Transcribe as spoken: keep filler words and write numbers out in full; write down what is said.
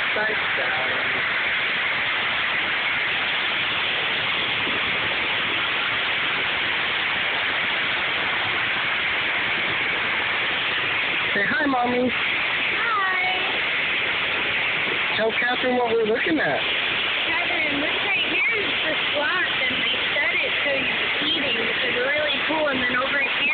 side salad. Say hi, Mommy. Hi. Tell Catherine what we're looking at. Catherine, this right here is the sloth, and they set it so he's eating, which is really cool. And then over here